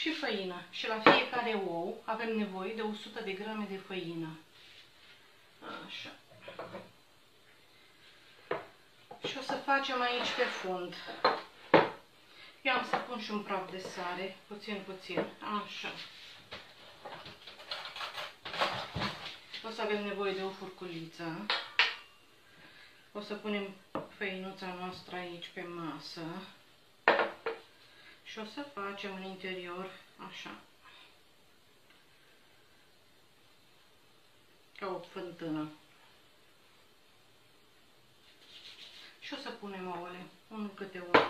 și făină. Și la fiecare ou avem nevoie de 100 de grame de făină. Așa. Și o să facem aici pe fund. Eu am să pun și un praf de sare, puțin. Așa. O să avem nevoie de o furculiță. O să punem făinuța noastră aici pe masă. Și o să facem în interior așa. Ca o fântână. Și o să punem ouăle, unul câte unul.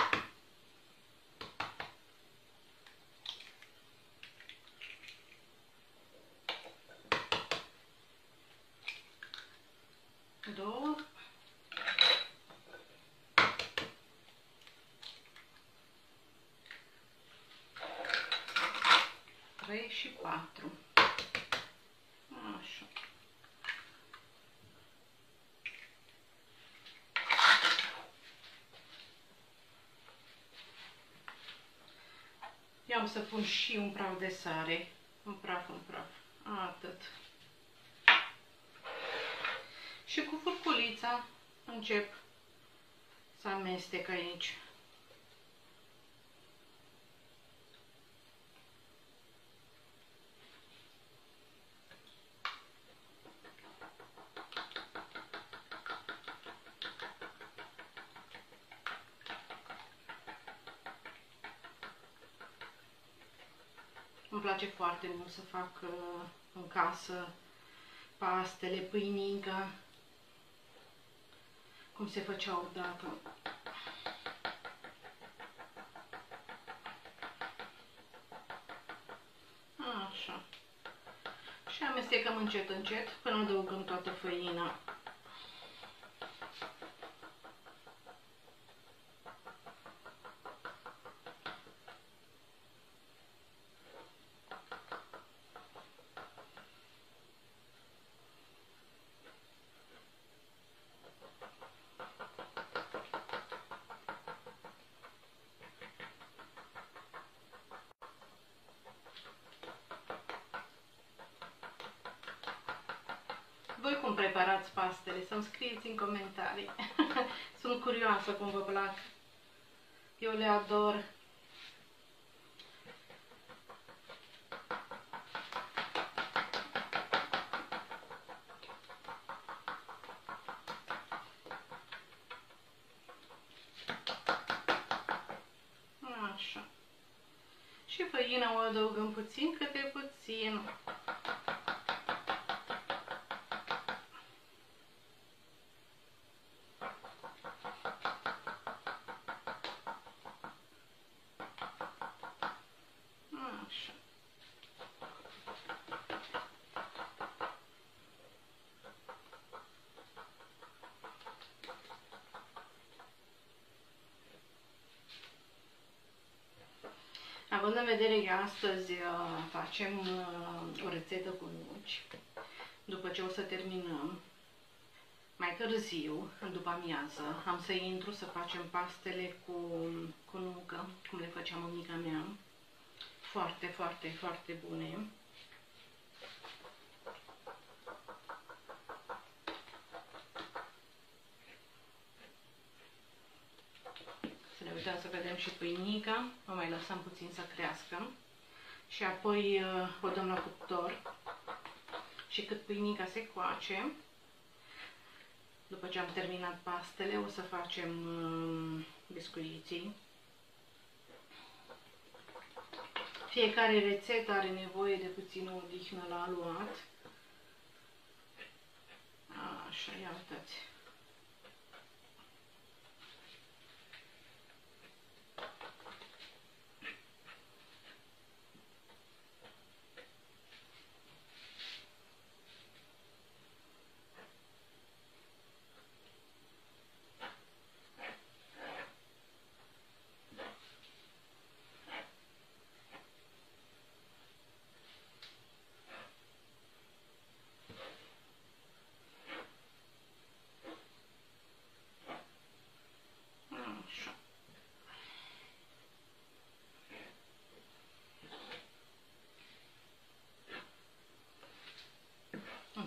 Două. 3 și 4. Așa. Eu am să pun și un praf de sare. Un praf. Atât. Și cu furculița încep să amestec aici. Îmi place foarte mult să fac în casă pastele, pâinică, cum se făceau odată. Așa. Și amestecăm încet până adăugăm toată făina. Voi cum preparați pastele? Să-mi scrieți în comentarii. Sunt curioasă cum vă plac. Eu le ador. Așa. Și făina o adăugăm puțin câte puțin. Așa. Având în vedere că astăzi facem o rețetă cu nuci, după ce o să terminăm, mai târziu, după amiază, am să intru să facem pastele cu nucă, cum le făceam mămica mea. Foarte bune. Să ne uităm să vedem și pâinica, o mai lăsăm puțin să crească și apoi o dăm la cuptor și cât pâinica se coace, după ce am terminat pastele, o să facem biscuiții. Fiecare rețetă are nevoie de puțină odihnă la aluat. Așa, ia uitați.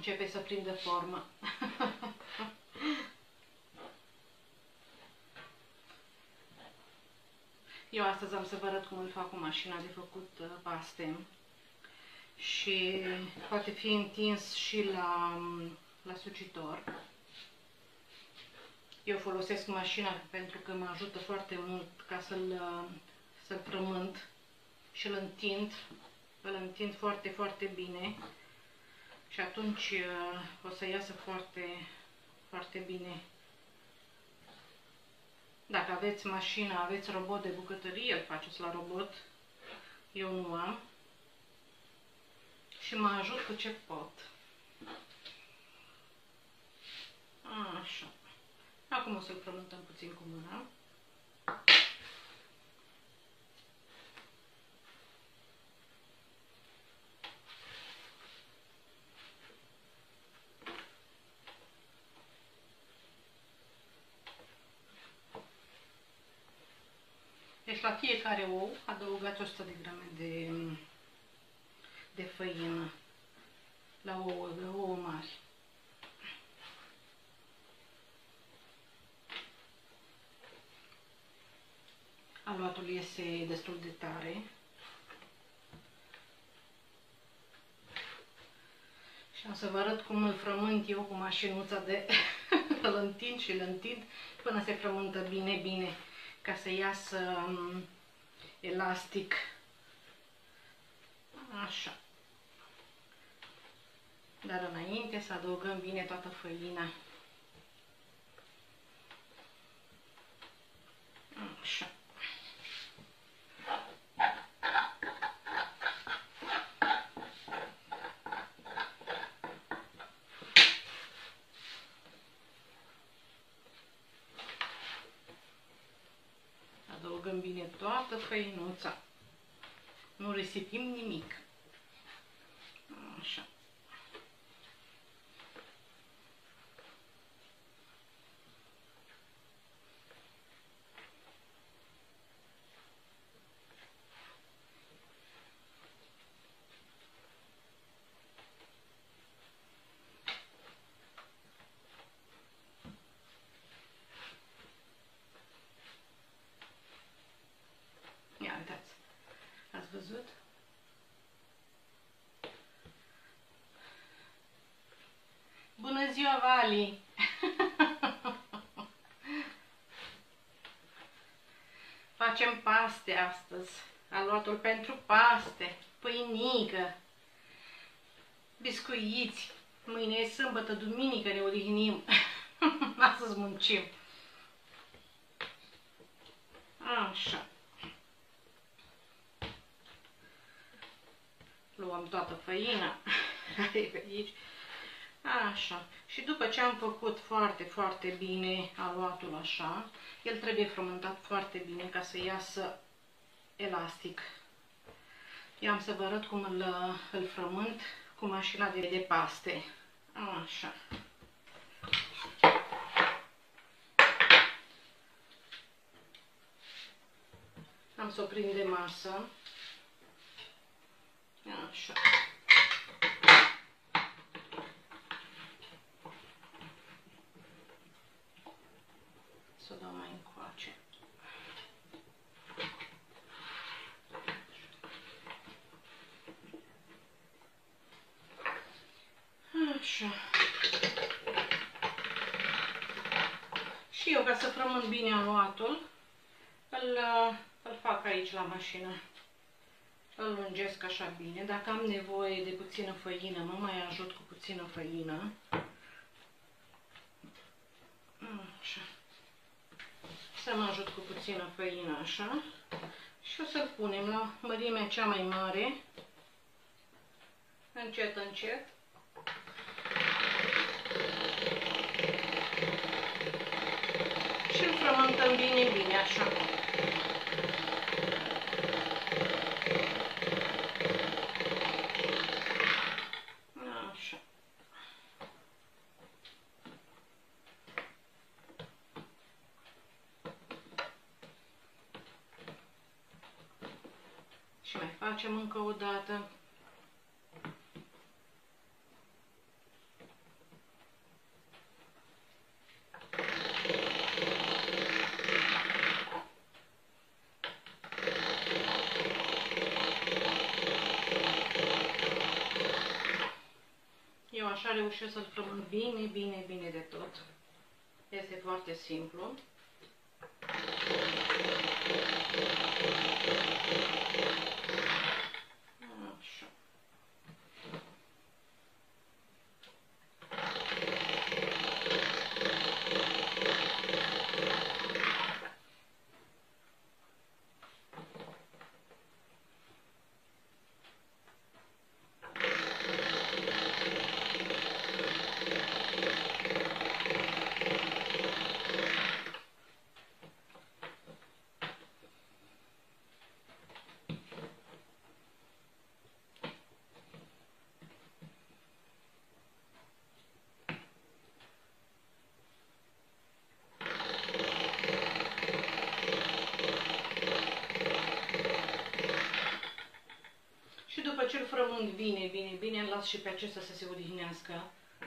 începe să prindă formă. Eu astăzi am să vă arăt cum îl fac cu mașina de făcut paste și poate fi întins și la sucitor. Eu folosesc mașina pentru că mă ajută foarte mult ca să-l frământ și îl întind foarte, foarte bine și atunci o să iasă foarte, foarte bine. Dacă aveți mașină, aveți robot de bucătărie, îl faceți la robot. Eu nu am. Și mă ajut cu ce pot. Așa. Acum o să-l frământăm puțin cu mâna. Deci la fiecare ou adăugați 100 de grame de făină la ouă mari. Aluatul iese destul de tare. Și am să vă arăt cum îl frământ eu cu mașinuța de îl întind și îl întind până se frământă bine, bine, ca să iasă elastic. Așa. Dar înainte să adăugăm bine toată făina. Așa. Adăugăm bine toată făinuța. Nu risipim nimic. Așa. Ia uitați. Ați văzut? Bună ziua, Vali! Facem paste astăzi. Aluatul pentru paste, pâinică, biscuiți. Mâine e sâmbătă, duminică ne odihnim. Astăzi muncim. Așa. Luăm toată făina. Aici. Așa. Și după ce am făcut foarte, foarte bine aluatul așa, el trebuie frământat foarte bine ca să iasă elastic. Eu am să vă arăt cum îl frământ cu mașina de paste. Așa. Am să o prind de masă. Așa. Să o dau mai încoace. Așa. Și eu, ca să frământ bine aluatul, îl fac aici la mașină. Îl lungesc așa bine. Dacă am nevoie de puțină făină, mă mai ajut cu puțină făină. Așa. Să mă ajut cu puțină făină așa. Și o să-l punem la mărimea cea mai mare. Încet, încet. Și îl frământăm bine, bine așa. Așa. Și mai facem încă o dată. așa reușesc să-l frământ bine, bine, bine de tot. Este foarte simplu. Așa. Și după ce îl frământ bine, bine, bine, îl las și pe acesta să se odihnească.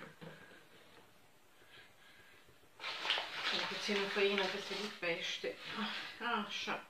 Puțină făină că se lipește. Așa.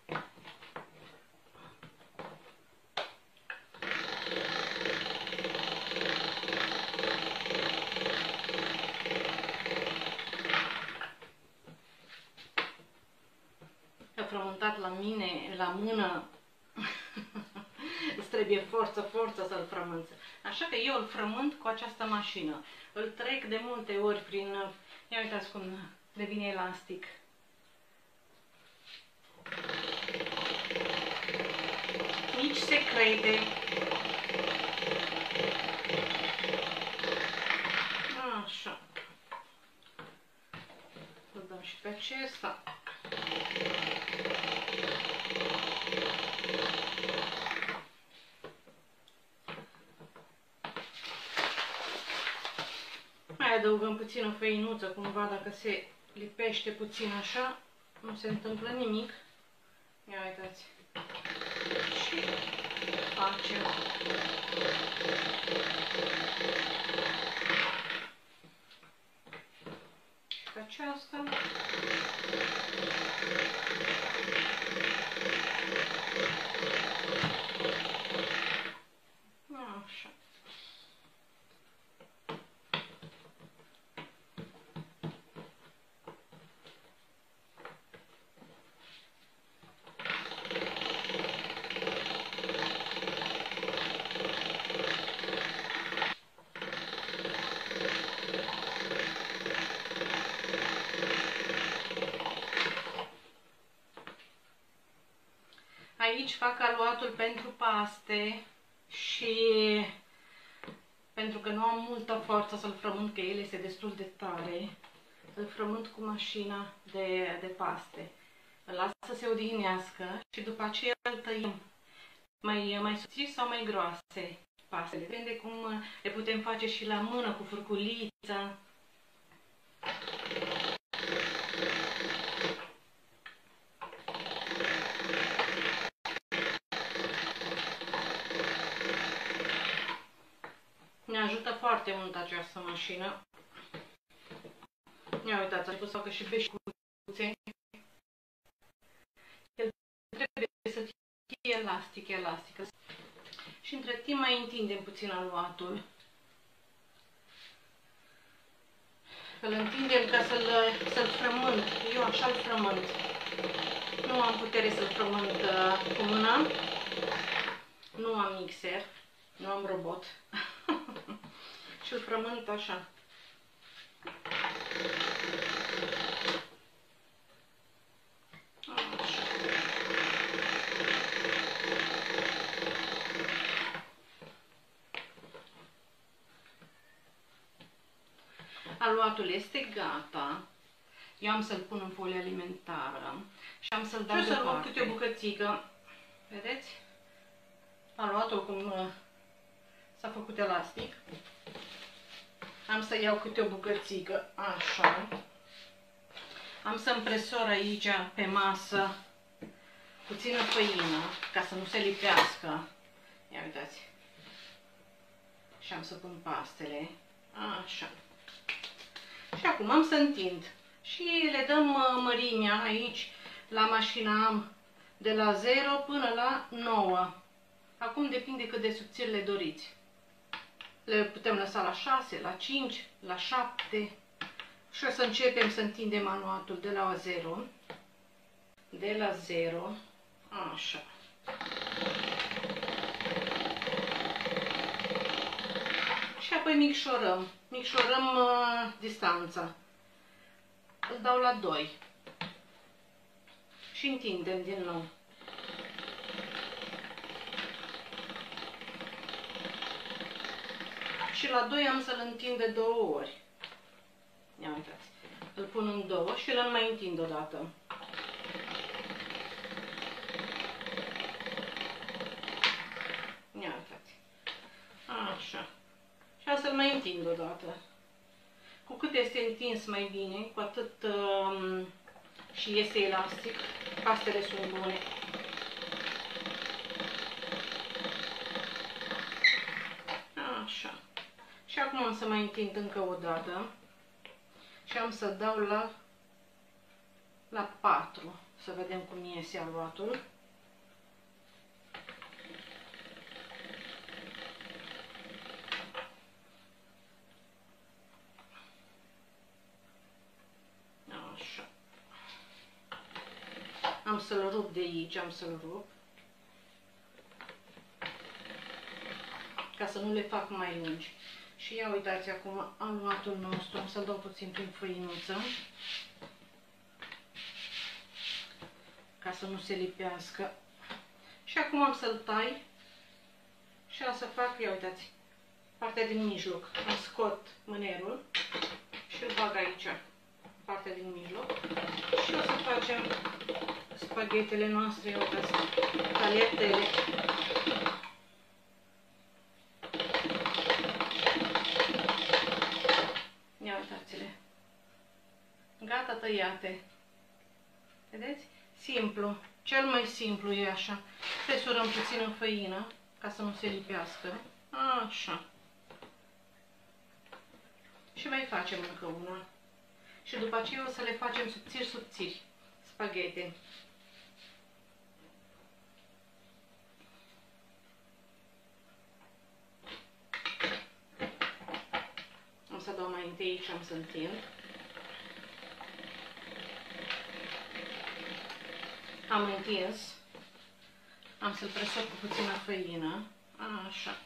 A frământat la mine, la mână. Îți trebuie forță să-l frămânți. Așa că eu îl frământ cu această mașină. Îl trec de multe ori prin... Ia uitați cum devine elastic. Nici secrete. Așa. Îl dăm și pe acesta. Mai adăugăm puțină făinuță, cumva dacă se lipește puțin așa, nu se întâmplă nimic. Ia uitați. Și facem. Și pe aceasta. Așa. Aici fac aluatul pentru paste și pentru că nu am multă forță să-l frământ, că el este destul de tare, îl frământ cu mașina de paste. Îl las să se odihnească și după aceea îl tăiem mai subțiri sau mai groase pastele. Depinde cum le putem face și la mână cu furculița. Ne ajută foarte mult această mașină. Ia uitați, am pus să facă și beșcuțe. El trebuie să fie elastic. Și între timp mai întindem puțin aluatul. Îl întindem ca să-l frământ. Eu așa îl frământ. Nu am putere să-l frământ cu mâna. Nu am mixer. Nu am robot. Și îl frământ așa. Aluatul este gata. Eu am să-l pun în folie alimentară și am să-l dau deoparte. Și o să luăm câte o bucățică. Vedeți? Aluatul cum s-a făcut elastic. Am să iau câte o bucățică, așa. Am să împresor aici pe masă puțină făină, ca să nu se lipească. Ia uitați. Și am să pun pastele, așa. Și acum am să întind. Și le dăm mărimea aici, la mașină am de la 0 până la 9. Acum depinde cât de subțiri le doriți. Le putem lăsa la 6, la 5, la 7 și o să începem să întindem anuatul de la 0. De la 0, așa. Și apoi micșorăm. Micșorăm distanța. Îl dau la 2. Și întindem din nou. Și la 2 am să-l întind de 2 ori. Ia uitați. Îl pun în 2 și îl mai întind o dată. Ia uitați. Așa. Și am să-l mai întind o dată. Cu cât este întins mai bine, cu atât și iese elastic, pastele sunt bune. Așa. Și acum am să mai întind încă o dată și am să dau la 4, să vedem cum iese aluatul. Așa. Am să-l rup de aici, am să-l rup, ca să nu le fac mai lungi. Și ia uitați acum aluatul nostru, am să-l dau puțin prin făinuță, ca să nu se lipească. Și acum am să-l tai și am să fac, ia uitați, partea din mijloc. Îmi scot mânerul și îl bag aici, partea din mijloc. Și o să facem spaghetele noastre, ia uitați, tagliatelle. Ia uitați-le. Gata tăiate. Vedeți? Simplu. Cel mai simplu e așa. Fesurăm puțin în făină, ca să nu se lipească. Așa. Și mai facem încă una. Și după aceea o să le facem subțiri, subțiri. Spaghete. Am să dau mai întâi și am să întind. Am întins. Am să-l presor cu puțină făină. Așa.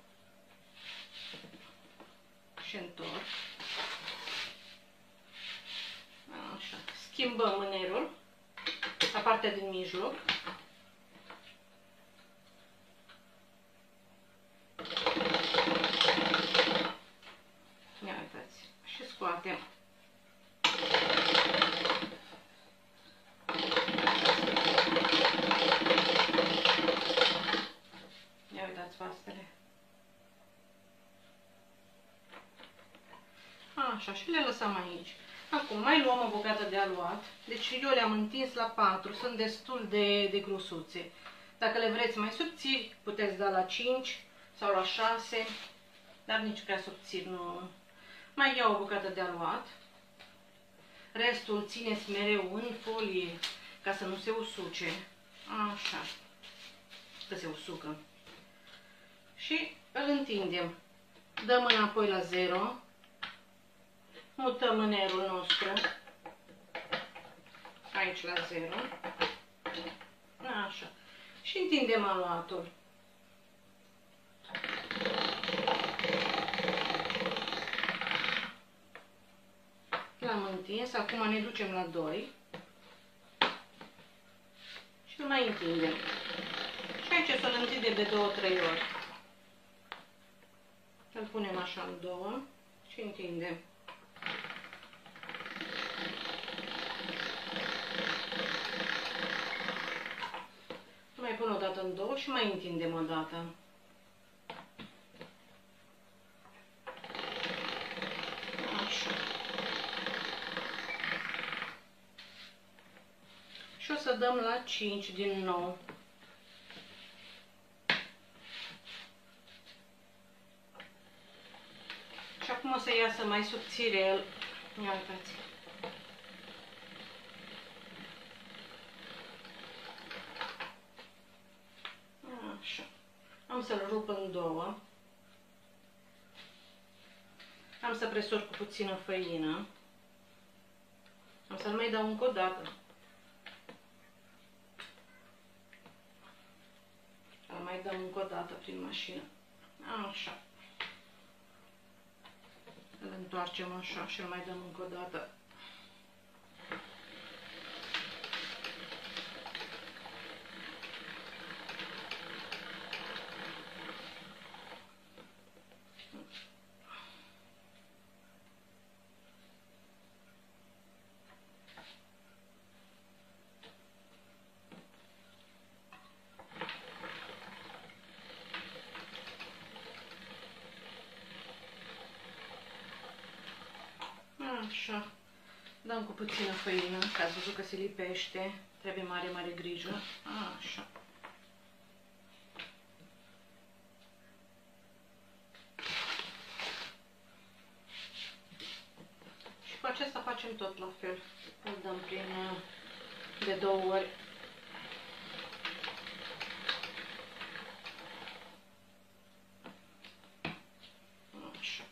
Și întorc. Așa. Schimbăm mânerul la partea din mijloc. Ia uitați. Și scoatem. Ia uitați pastele. Așa, și le lăsăm aici. Acum mai luăm o bucată de aluat. Deci eu le-am întins la 4, sunt destul de grosuțe. Dacă le vreți mai subțiri, puteți da la 5 sau la 6, dar nici prea subțiri nu. Mai iau o bucată de aluat. Restul țineți mereu în folie ca să nu se usuce. Așa, că se usucă. Și îl întindem. Dăm înapoi la 0. Mutăm mânerul nostru aici la 0. Așa. Și întindem aluatul. L-am întins. Acum ne ducem la 2. Și îl mai întindem. Și aici să-l întindem de 2-3 ori. Îl punem așa în 2 și întindem. Mai pun o dată în 2 și mai întindem o dată. Așa. Și o să dăm la 5 din nou. Și acum o să iasă mai subțirel. Ia uitați. Așa. Am să-l rup în 2. Am să presor cu puțină făină. Am să-l mai dau încă o dată. Îl mai dăm încă o dată prin mașină. Așa. Îl întoarcem așa și îl mai dăm încă o dată. Așa, dăm cu puțină făină, că ați văzut că se lipește, trebuie mare grijă. Așa. Și cu acesta facem tot la fel. Îl dăm prin de 2 ori. Așa.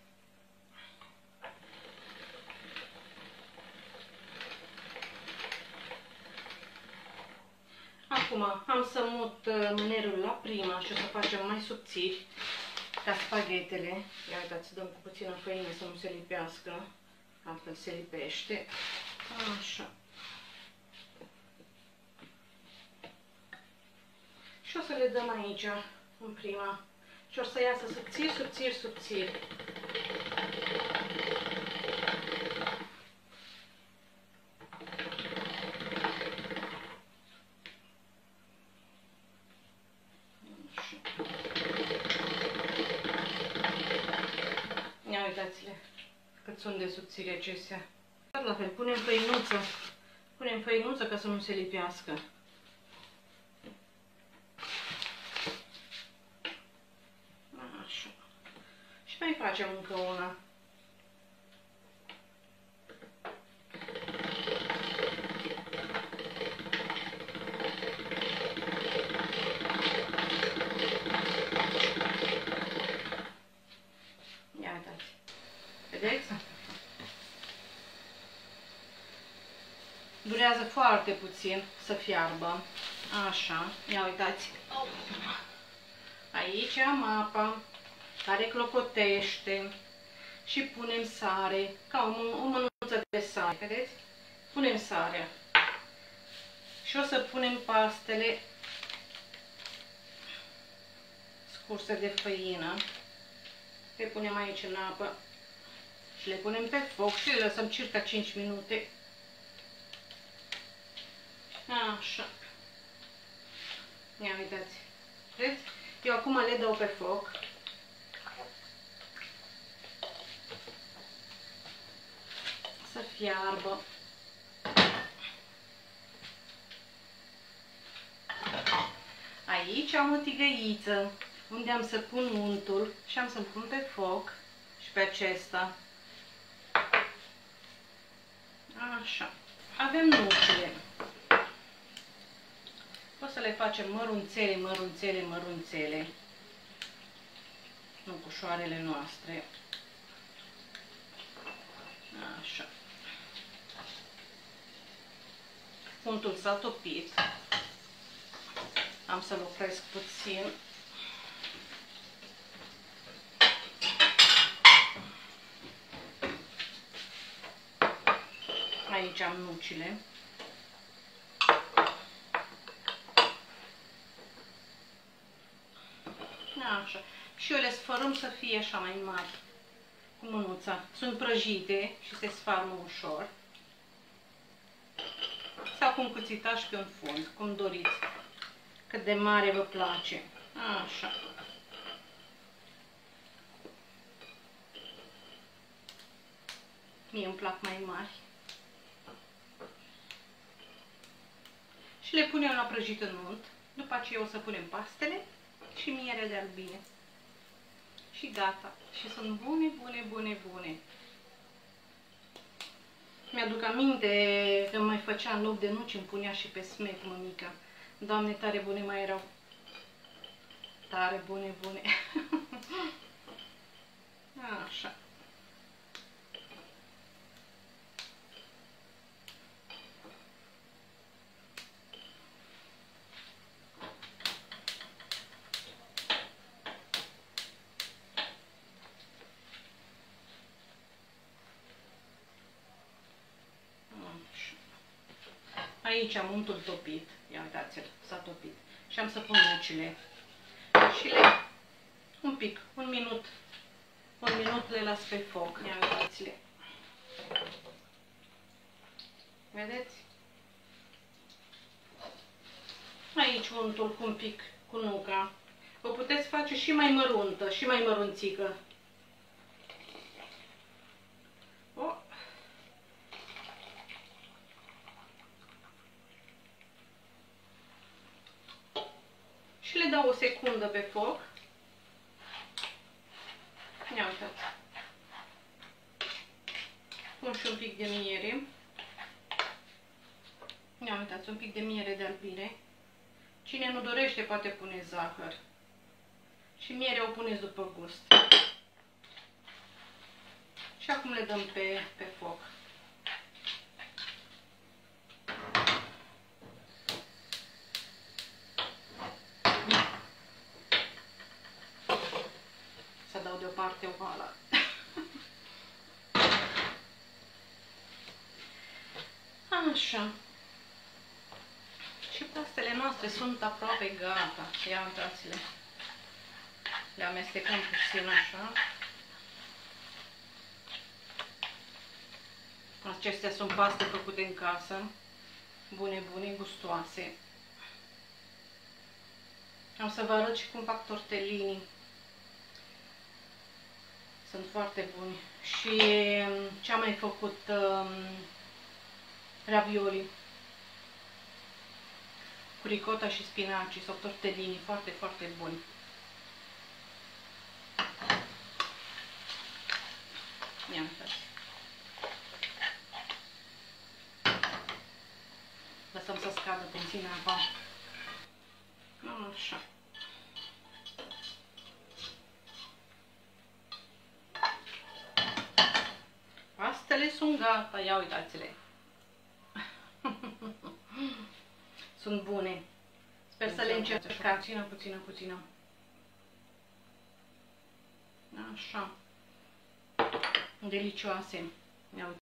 Acum am să mut mânerul la prima și o să facem mai subțiri ca spaghetele. Ia uitați, dăm cu puțină făină să nu se lipească, altfel se lipește. Așa. Și o să le dăm aici, în prima. Și o să iasă subțiri, subțiri, subțiri. Ia uitați-le cât sunt de subțiri acestea. La fel, punem făinuță. Punem făinuță ca să nu se lipească. Așa. Și mai facem încă una. Ia uitați. Vedeți? Durează foarte puțin să fiarbă. Așa. Ia uitați. Aici am apa care clocotește și punem sare, ca o mânuță de sare, vedeți? Punem sarea și o să punem pastele scurse de făină, le punem aici în apă și le punem pe foc și le lăsăm circa 5 minute. Așa. Ia uitați. Vedeți? Eu acum le dau pe foc. Să fiarbă. Aici am o tigăiță unde am să pun untul și am să-l pun pe foc și pe acesta. Așa. Avem nucile. O să le facem mărunțele, mărunțele, mărunțele. Nucușoarele noastre. Așa. Untul s-a topit. Am să-l opresc puțin. Aici am nucile. Așa. Și eu le sfărâm să fie așa mai mari. Cu mânuța. Sunt prăjite și se sfarmă ușor. Sau cu un cuțitaș pe un fund, cum doriți. Cât de mare vă place. Așa. Mie îmi plac mai mari. Și le punem la prăjit în unt. După aceea o să punem pastele și miere de albine. Și gata. Și sunt bune, bune, bune, bune. Mi-aduc aminte că mai făcea în loc de nuci, îmi punea și pe smec mămica. Doamne, tare bune mai erau. Tare bune, bune. Așa. aici am untul topit. Ia uitați-l, s-a topit. Și am să pun nucile. Și un minut le las pe foc. Ia uitați-le. Vedeți? Aici untul cu un pic cu nuca. O puteți face și mai măruntă, și mai mărunțică. O. Și le dau o secundă pe foc. Ia uitați. Pun și un pic de miere. Ia uitați, un pic de miere de albine. Cine nu dorește poate pune zahăr. Și mierea o puneți după gust. Și acum le dăm pe foc. Să dau deoparte oala. Așa. Și pastele noastre sunt aproape gata. Ia uitați-le. Le amestecăm puțin așa. Acestea sunt paste făcute în casă. Bune, bune, gustoase. Am să vă arăt și cum fac tortellini. Sunt foarte buni. Și ce am mai făcut? Ravioli. Cu ricota și spinaci sau tortellini. Foarte, foarte buni. Ia uitați. Lăsăm să scadă puțin apa. Așa. Pastele sunt gata. Ia uitați-le. Sunt bune. Sper să le încercați. Puțină. Așa. Delicioase. Ia uite.